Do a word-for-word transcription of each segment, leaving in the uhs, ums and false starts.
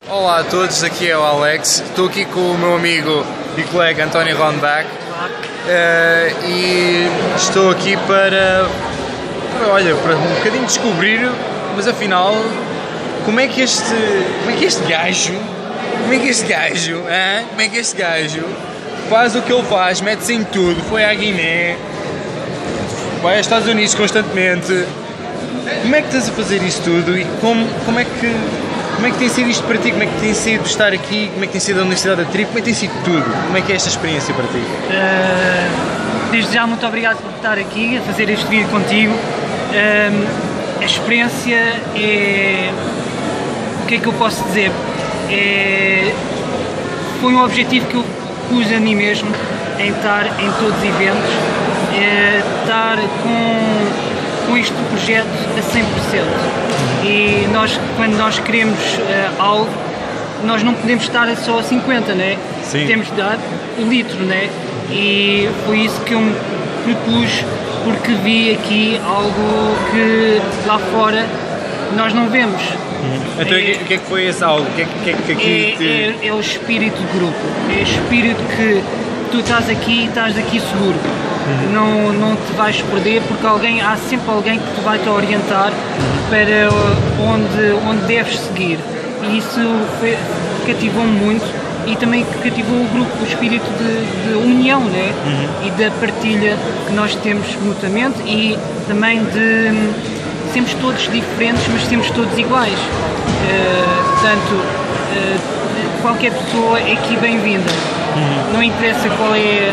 Olá a todos, aqui é o Alex, estou aqui com o meu amigo e colega António Ronbach uh, e estou aqui para, para, olha, para um bocadinho descobrir, mas afinal, como é que este, como é que este gajo, como é que este gajo, hein? como é que este gajo faz o que ele faz, mete-se em tudo, foi à Guiné, vai aos Estados Unidos constantemente. Como é que estás a fazer isso tudo e como, como, é que, como é que tem sido isto para ti? Como é que tem sido estar aqui? Como é que tem sido a Universidade da Tribo? Como é que tem sido tudo? Como é que é esta experiência para ti? Uh, desde já, muito obrigado por estar aqui a fazer este vídeo contigo. Uh, a experiência é... O que é que eu posso dizer? É, foi um objetivo que eu pus a mim mesmo, em estar em todos os eventos, é, estar com... com este projeto a cem por cento. E nós, quando nós queremos uh, algo, nós não podemos estar só a cinquenta, né? Sim. Temos de dar o litro, né? E foi isso que eu me propus, porque vi aqui algo que lá fora nós não vemos. Uhum. Então é, o que é que foi esse algo? O que é que, que, que aqui é, te... é, é o espírito de grupo, é o espírito que tu estás aqui e estás daqui seguro. Uhum. Não, não te vais perder porque alguém, há sempre alguém que te vai te orientar uhum. para onde, onde deves seguir. E isso foi, cativou-me muito e também cativou o grupo, o espírito de, de união, né? Uhum. E da partilha que nós temos mutuamente e também de sermos todos diferentes, mas sermos todos iguais. Uh, portanto, uh, qualquer pessoa é aqui bem-vinda. Uhum. Não interessa qual é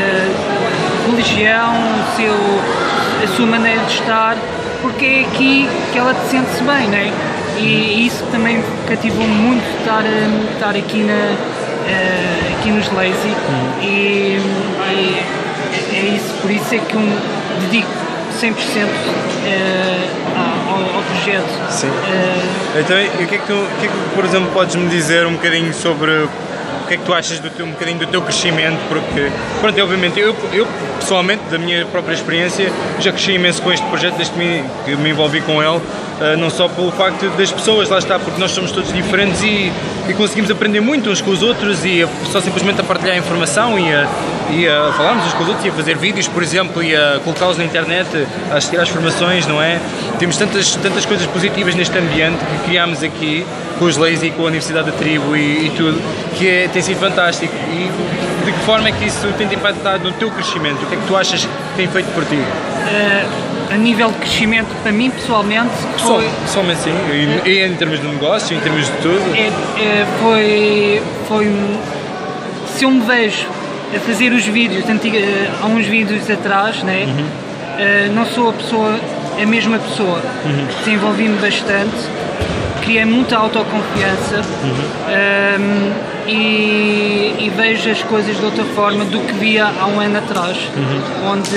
a religião, o seu, a sua maneira de estar, porque é aqui que ela te sente-se bem, não é? E isso também cativou muito estar, estar aqui, na, uh, aqui nos Lazy. Uhum. e, e é isso, por isso é que eu me dedico cem por cento uh, ao, ao projeto. Sim. Uh, então, e o que é que tu, o que é que, por exemplo, podes-me dizer um bocadinho sobre o que é que tu achas do teu, um bocadinho do teu crescimento? Porque, pronto, obviamente, eu, eu pessoalmente, da minha própria experiência, já cresci imenso com este projeto desde que me, que me envolvi com ele, uh, não só pelo facto das pessoas, lá está, porque nós somos todos diferentes e, e conseguimos aprender muito uns com os outros e a, só simplesmente a partilhar a informação e a, e a falarmos uns com os outros e a fazer vídeos, por exemplo, e a colocá-los na internet, a assistir às formações, não é? Temos tantas, tantas coisas positivas neste ambiente que criámos aqui, com os Lazy, com a Universidade da Tribo e, e tudo, que é, tem sido fantástico. E de que forma é que isso tem impactado no teu crescimento? O que é que tu achas que tem feito por ti? Uh, a nível de crescimento, para mim pessoalmente, foi... Pessoalmente sim, e, e em termos de negócio, em termos de tudo? É, é, foi, foi... Se eu me vejo a fazer os vídeos, antiga, há uns vídeos atrás, né? Uhum. Uh, não sou a pessoa, a mesma pessoa. Uhum. Desenvolvi-me bastante, criei muita autoconfiança. Uhum. um, e, e vejo as coisas de outra forma do que via há um ano atrás, uhum. onde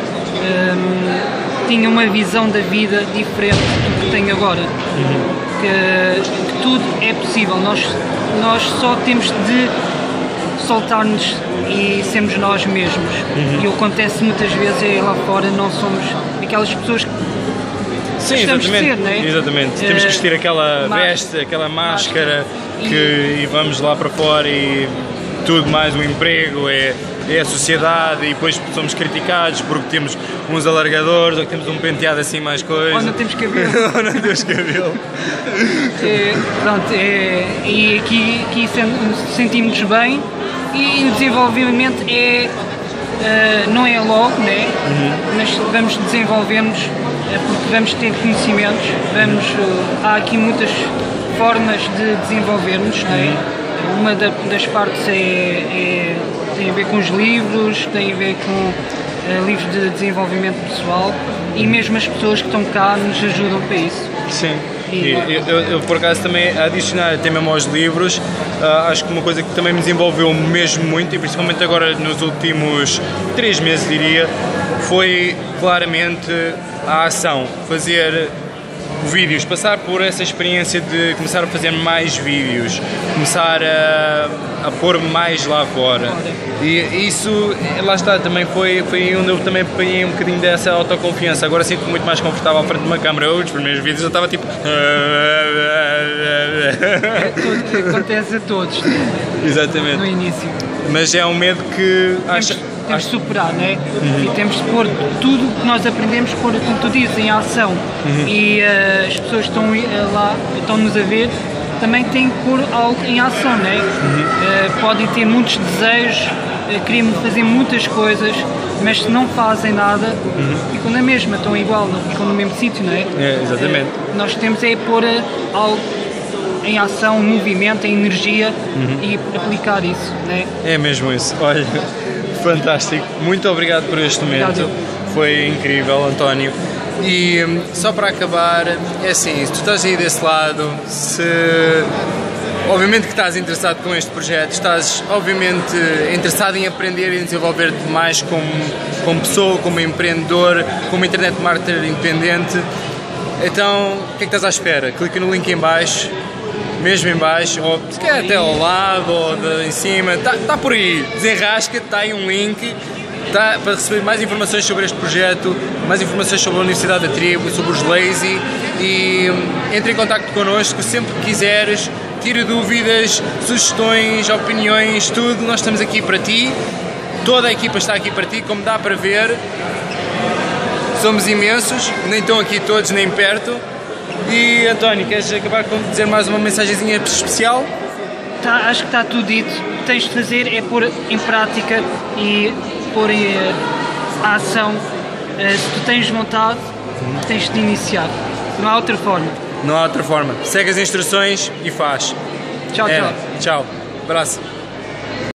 um, tinha uma visão da vida diferente do que tenho agora. Uhum. Que, que tudo é possível, nós, nós só temos de soltar-nos e sermos nós mesmos. Uhum. E o que acontece muitas vezes é lá fora não somos aquelas pessoas que Sim, estamos exatamente, a ser, não é? exatamente. Uh, temos que vestir aquela veste, aquela máscara, que, e... e vamos lá para fora e tudo mais, o emprego, é, é a sociedade e depois somos criticados porque temos uns alargadores ou que temos um penteado assim mais coisa. Ou não temos cabelo. Ou não temos cabelo. É, pronto, é, e aqui, aqui sentimos bem e o desenvolvimento é, uh, não é logo, né? Uhum. Mas vamos desenvolver-nos porque vamos ter conhecimentos, vamos, há aqui muitas formas de desenvolvermos, não é? Uma da, das partes é, é, tem a ver com os livros, tem a ver com uh, livros de desenvolvimento pessoal e mesmo as pessoas que estão cá nos ajudam para isso. Sim. E eu, eu, eu, por acaso, também a adicionar até mesmo aos livros, uh, acho que uma coisa que também me desenvolveu mesmo muito, e principalmente agora nos últimos três meses, diria, foi claramente a ação. Fazer vídeos, passar por essa experiência de começar a fazer mais vídeos, começar a, a pôr mais lá fora. E isso, lá está, também foi, foi onde eu também apanhei um bocadinho dessa autoconfiança. Agora sinto-me muito mais confortável à frente de uma câmera. Os primeiros vídeos eu estava tipo... É tudo que acontece a todos, né? Exatamente. No início. Mas é um medo que Temos, acho... temos de superar, né? Uhum. E temos de pôr tudo o que nós aprendemos, pôr, como tu dizes, em ação. Uhum. E uh, as pessoas que estão uh, lá, estão-nos a ver, também têm que pôr algo em ação, né? Uhum. Uh, podem ter muitos desejos, uh, queriam fazer muitas coisas, mas se não fazem nada, uhum. ficam na mesma, estão igual, não ficam no mesmo sítio, não é? É, exatamente. Uh, nós temos é pôr uh, algo em ação, movimento, em energia uhum. e aplicar isso, né? É mesmo isso. Olha, fantástico. Muito obrigado por este momento. Obrigado. Foi incrível, António. E só para acabar, é assim, se tu estás aí desse lado, se obviamente que estás interessado com este projeto, estás obviamente interessado em aprender e desenvolver-te mais como, como pessoa, como empreendedor, como internet marketer independente, então o que é que estás à espera? Clica no link em baixo, mesmo em baixo, ou se quer até ao lado, ou de, em cima, está tá por aí, desenrasca, está aí um link. Tá, para receber mais informações sobre este projeto, mais informações sobre a Universidade da Tribo, sobre os Lazy, e entre em contacto connosco sempre que quiseres, tira dúvidas, sugestões, opiniões, tudo, nós estamos aqui para ti, toda a equipa está aqui para ti, como dá para ver, somos imensos, nem estão aqui todos nem perto. E António, queres acabar com dizer mais uma mensagenzinha especial? Tá, acho que está tudo dito, o que tens de fazer é pôr em prática e pôr em a ação. Se tu tens vontade, tens de iniciar. Não há outra forma. Não há outra forma. Segue as instruções e faz. Tchau, é. tchau. Tchau. Abraço.